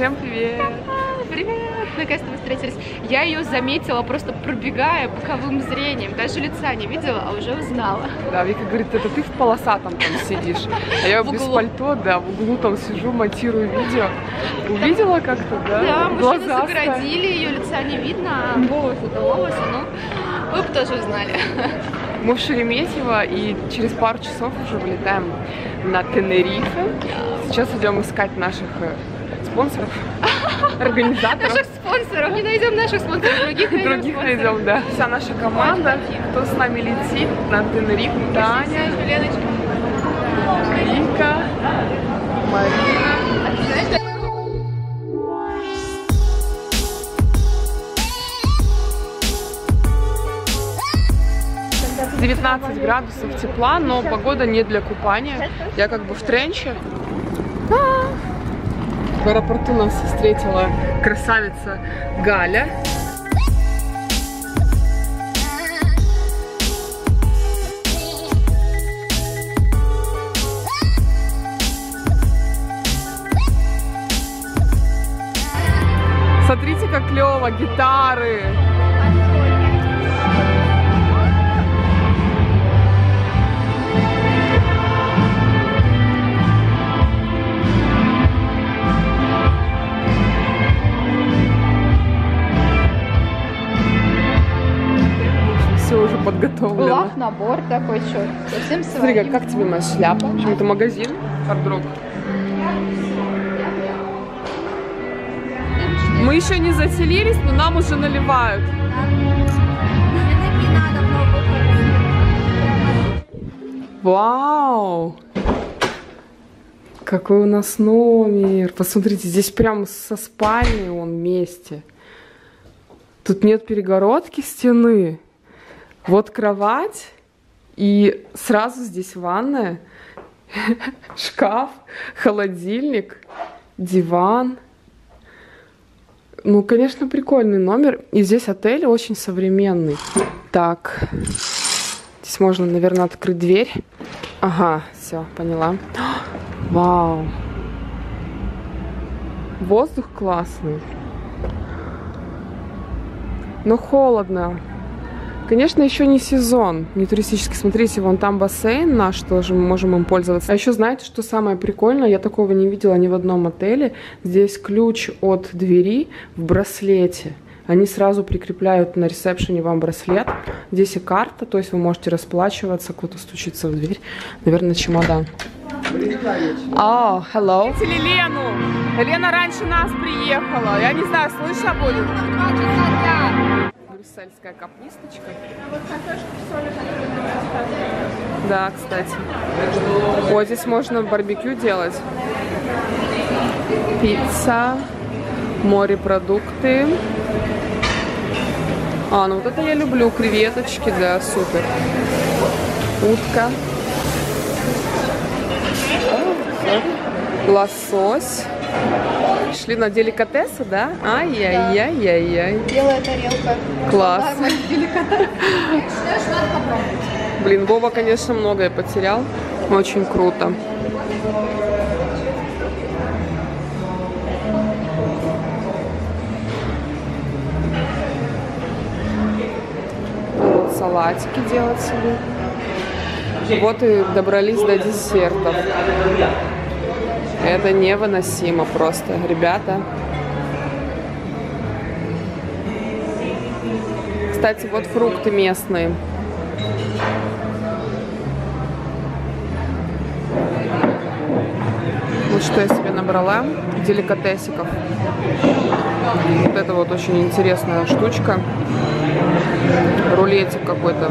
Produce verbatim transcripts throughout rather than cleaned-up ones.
Всем привет! Привет! Наконец-то мы встретились. Я ее заметила, просто пробегая боковым зрением. Даже лица не видела, а уже узнала. Да, Вика говорит, это ты в полосатом там сидишь. А я без пальто, да, в углу там сижу, монтирую видео. Увидела как-то, да? Да, мужчины загородили, ее лица не видно, а волосы-то волосы, ну, вы бы тоже узнали. Мы в Шереметьево и через пару часов уже вылетаем на Тенерифе. Сейчас идем искать наших спонсоров, организаторов. Наших спонсоров, не найдем наших спонсоров, других найдем. Других найдем, да. Вся наша команда, кто с нами летит на Тенерифе, Таня, Вика, Марина. девятнадцать градусов тепла, но погода не для купания. Я как бы в тренче. В аэропорту нас встретила красавица Галя. Смотрите, как клево, гитары. Все уже подготовлено. Лав набор такой, что совсем своим. Смотри, как, как тебе моя шляпа? В общем, это магазин Хардрок. Мы еще не заселились, но нам уже наливают. Вау! Какой у нас номер! Посмотрите, здесь прям со спальней он вместе. Тут нет перегородки стены. Вот кровать, и сразу здесь ванная, шкаф, холодильник, диван. Ну, конечно, прикольный номер. И здесь отель очень современный. Так, здесь можно, наверное, открыть дверь. Ага, все, поняла. Вау. Воздух классный. Но холодно. Конечно, еще не сезон, не туристический. Смотрите, вон там бассейн наш, тоже мы можем им пользоваться. А еще знаете, что самое прикольное? Я такого не видела ни в одном отеле. Здесь ключ от двери в браслете. Они сразу прикрепляют на ресепшене вам браслет. Здесь и карта, то есть вы можете расплачиваться, кто-то стучится в дверь. Наверное, чемодан. О, oh, hello. Встретили Лену. Лена раньше нас приехала. Я не знаю, слышно будет? Брюссельская капусточка. Да, кстати. Вот здесь можно барбекю делать. Пицца, морепродукты. А, ну вот это я люблю. Креветочки, да, супер. Утка. Лосось. Шли на деликатесы, да? Ай-яй-яй-яй-яй. Белая тарелка. Класс. Блин, Вова, конечно, многое потерял. Очень круто. Вот салатики делать себе. Вот и добрались до десертов. Это невыносимо просто, ребята. Кстати, вот фрукты местные. Вот что я себе набрала. Деликатесиков. Вот это вот очень интересная штучка. Рулетик какой-то.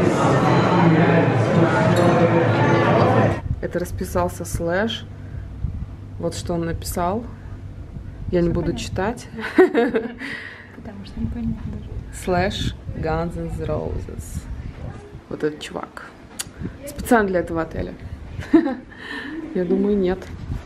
Это расписался Слэш. Вот что он написал. Я не буду читать. Потому что непонятно даже. Slash Guns N' Roses. Вот этот чувак. Специально для этого отеля. Я думаю, нет.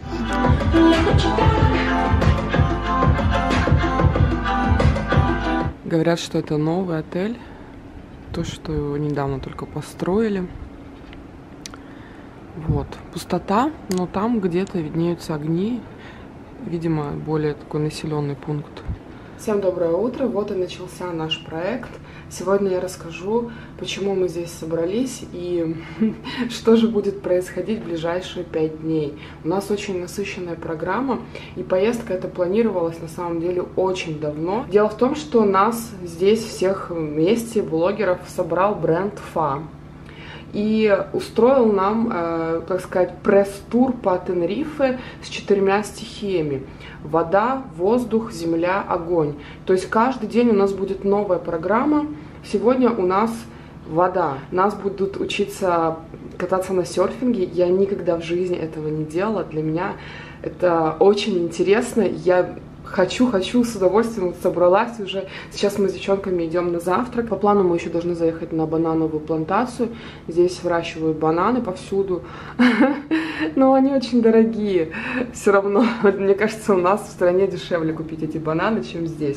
Говорят, что это новый отель. То, что его недавно только построили. Вот. Пустота, но там где-то виднеются огни. видимо, более такой населенный пункт. Всем доброе утро, вот и начался наш проект. Сегодня я расскажу, почему мы здесь собрались и что же будет происходить в ближайшие пять дней. У нас очень насыщенная программа, и поездка эта планировалась на самом деле очень давно. Дело в том, что нас здесь всех вместе, блогеров, собрал бренд ФА. И устроил нам, э, так сказать, пресс-тур по Тенерифе с четырьмя стихиями. Вода, воздух, земля, огонь. То есть каждый день у нас будет новая программа. Сегодня у нас вода. Нас будут учиться кататься на серфинге. Я никогда в жизни этого не делала. Для меня это очень интересно. Я Хочу, хочу, с удовольствием вот собралась уже. Сейчас мы с девчонками идем на завтрак. По плану мы еще должны заехать на банановую плантацию. Здесь выращивают бананы повсюду. Но они очень дорогие. Все равно, мне кажется, у нас в стране дешевле купить эти бананы, чем здесь.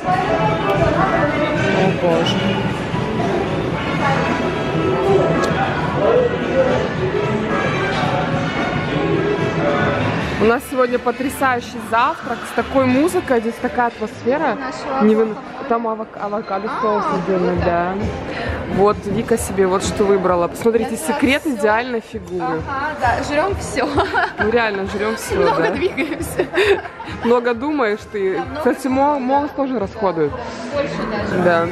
О боже. У нас сегодня потрясающий завтрак с такой музыкой, здесь такая атмосфера. Не вы... Там авок... авокадо соус отдельно, да. Вот Вика себе вот что выбрала. Посмотрите, секрет идеальной фигуры. Ага, да, жрем все. Ну реально, жрем все. Много да. двигаемся. Много думаешь ты. Да, много. Кстати, мозг тоже расходует. Больше даже. Да.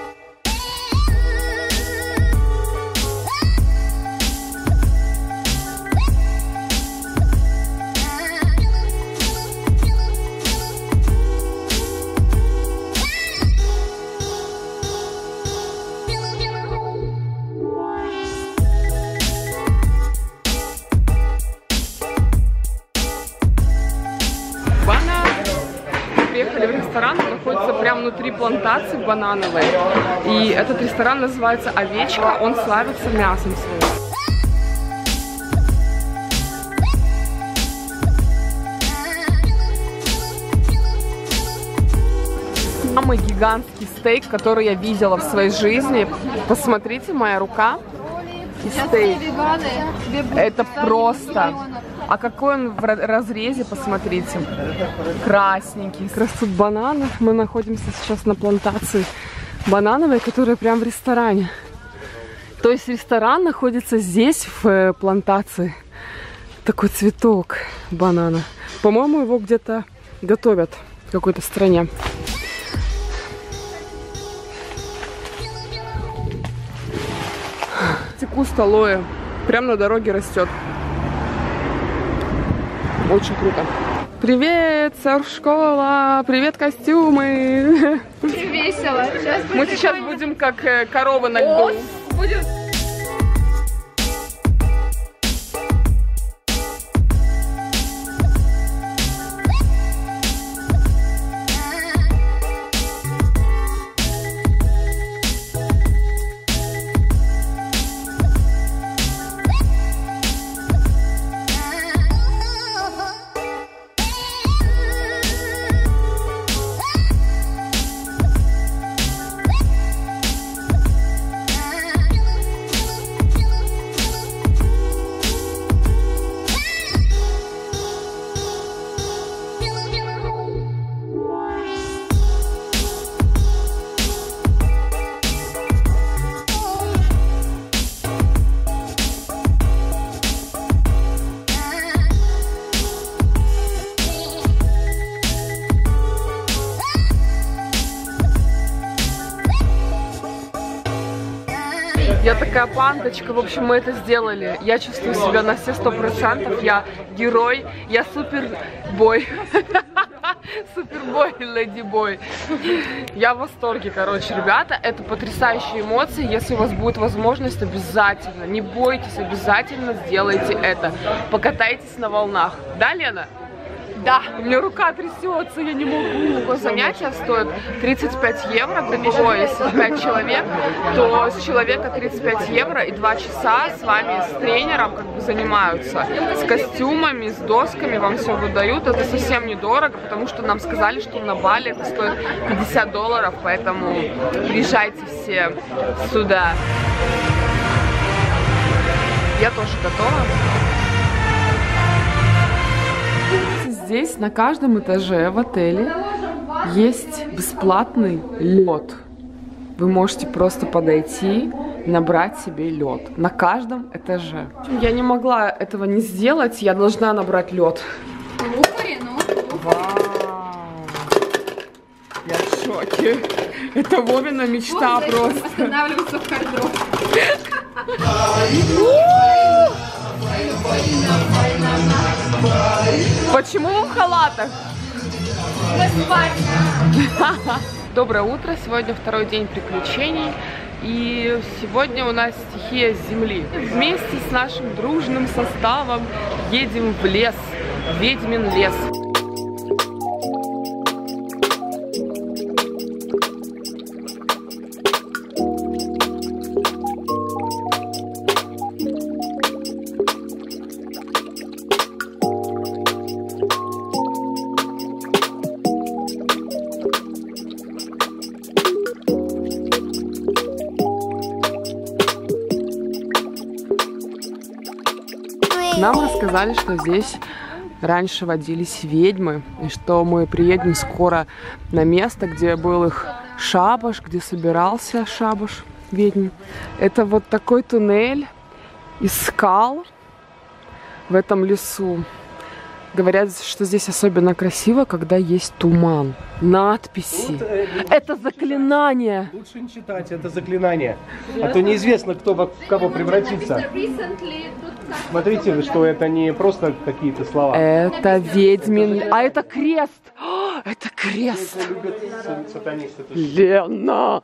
Приехали в ресторан, он находится прямо внутри плантации банановой. И этот ресторан называется «Овечка», он славится мясом своим. Самый гигантский стейк, который я видела в своей жизни. Посмотрите, моя рука и стейк. Это просто... А какой он в разрезе, посмотрите. Красненький. Как раз тут бананы. Мы находимся сейчас на плантации банановой, которая прям в ресторане. То есть ресторан находится здесь, в плантации. Такой цветок банана. По-моему, его где-то готовят в какой-то стране. Куст алоэ. Прям на дороге растет. Очень круто. Привет, серф-школа! Привет, костюмы! Очень весело. Сейчас Мы сейчас будем как коровы на льду. Будем... Я такая пандочка, в общем, мы это сделали. Я чувствую себя на все сто процентов. Я герой, я супербой. Супербой, леди-бой. Я в восторге, короче, ребята. Это потрясающие эмоции. Если у вас будет возможность, обязательно, не бойтесь, обязательно сделайте это. Покатайтесь на волнах. Да, Лена? Да, у меня рука трясется, я не могу. Занятие стоит тридцать пять евро, грубо, если пять человек, то с человека тридцать пять евро и два часа с вами, с тренером как бы занимаются. С костюмами, с досками вам все выдают. Это совсем недорого, потому что нам сказали, что на Бали это стоит пятьдесят долларов, поэтому приезжайте все сюда. Я тоже готова. здесь на каждом этаже в отеле есть бесплатный лед. Вы можете просто подойти и набрать себе лед на каждом этаже. Я не могла этого не сделать, я должна набрать лед. Вау! Я в шоке. Это Вовина мечта просто. Останавливаться в хард-рок. Почему вы в халатах? Доброе утро, сегодня второй день приключений, и сегодня у нас стихия земли. Вместе с нашим дружным составом едем в лес, в Ведьмин лес. Нам рассказали, что здесь раньше водились ведьмы, и что мы приедем скоро на место, где был их шабаш, где собирался шабаш ведьм. Это вот такой туннель из скал в этом лесу. Говорят, что здесь особенно красиво, когда есть туман. Надписи. Тут, э, это заклинание. Лучше не читать, это заклинание. А то неизвестно, кто в кого превратится. Смотрите, что это не просто какие-то слова. Это ведьмин... А это крест! О, это крест! Это любят сатанисты. Лена!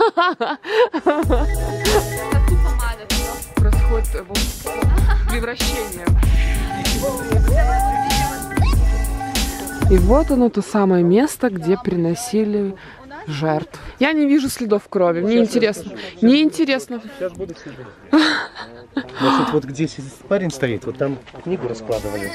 Происходит превращение. И вот оно, то самое место, где приносили жертв. Я не вижу следов крови, мне интересно. Не интересно. Сейчас будут следы. Значит, вот где парень стоит, вот там книгу раскладывали.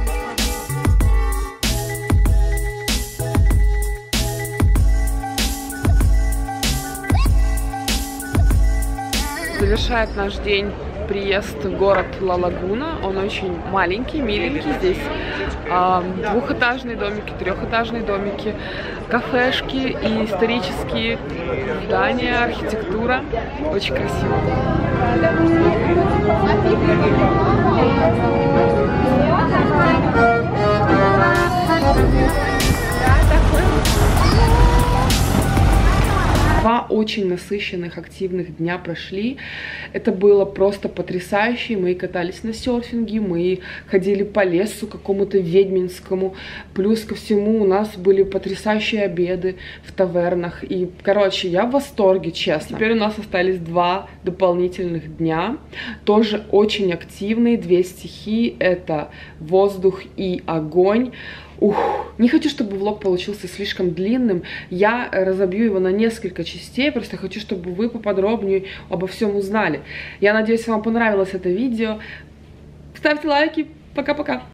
Завершает наш день приезд в город Ла-Лагуна. Он очень маленький, миленький. Здесь э, двухэтажные домики, трехэтажные домики, кафешки и исторические здания, архитектура. Очень красиво. Два очень насыщенных, активных дня прошли. Это было просто потрясающе. Мы катались на серфинге, мы ходили по лесу какому-то ведьминскому. Плюс ко всему у нас были потрясающие обеды в тавернах. И, короче, я в восторге, честно. Теперь у нас остались два дополнительных дня. Тоже очень активные. Две стихии. Это воздух и огонь. Ух, не хочу, чтобы влог получился слишком длинным. Я разобью его на несколько частей. Просто хочу, чтобы вы поподробнее обо всем узнали. Я надеюсь, вам понравилось это видео. Ставьте лайки. Пока-пока.